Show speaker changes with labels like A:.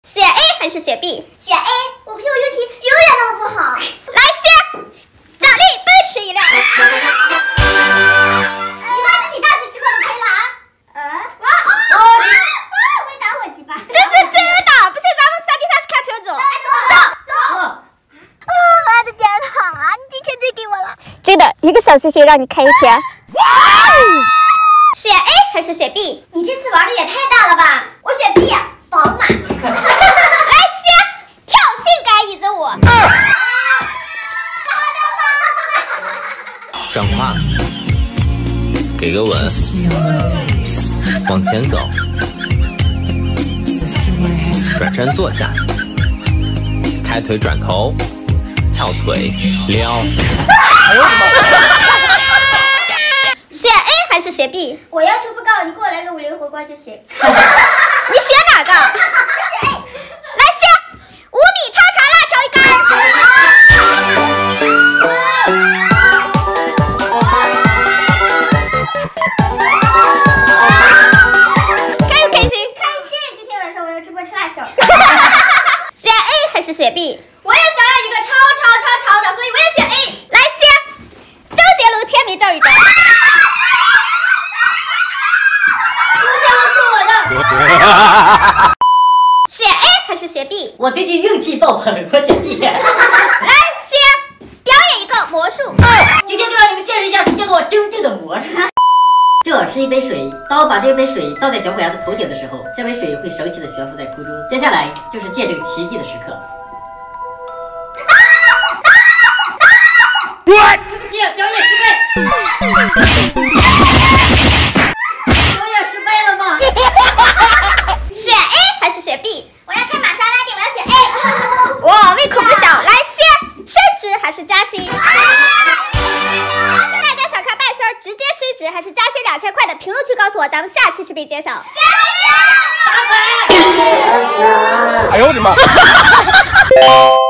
A: 选 A 还是选 B？
B: 选 A， 我不信我运气永远那么不好。
A: 来先，奖励奔驰一辆。
B: 你上次吃过的亏了啊？我打火机吧。
A: 这是真的，不是咱们3D3看车主。
B: 走。我的天哪，你今天真给我了。
A: 真的，1个小星星让你开一天。选 A 还是选 B？
B: 你这次玩的也太大了吧！我选 B， 宝马。
A: 来先，跳性感椅子舞。
C: 讲话，给个吻，往前走，转身坐下，开腿转头，翘腿撩。哎呦我的妈！
A: 选 A 还是选 B？
B: 我要求不高，你给我来个50火锅就行。
A: 你选哪个？来先，5米超长辣条一根。开不开心？
B: 开心！今天晚上我要直播吃辣条。
A: 选 A 还是选 B？
B: 我也想要一个超的，所以我也选 A。
A: 来先，周杰伦签名照一张。选 A 还是选 B？
D: 我最近运气爆棚，我选 B。
A: 来先，表演一个魔术。
D: 今天就让你们见识一下什么叫做真正的魔术。这是一杯水，当我把这杯水倒在小虎牙的头顶的时候，这杯水会神奇的悬浮在空中。接下来就是见证奇迹的时刻。对不起，表演失败。表演失败了吗？
A: 选 A 还是选 B？
B: 我要开玛莎拉蒂，我要选 A。
A: 哇，胃口不小。来先，升职还是加薪？大家想看半仙直接升职还是加薪2000块的，评论区告诉我，咱们下期视频揭晓。
C: 哎呦我的妈！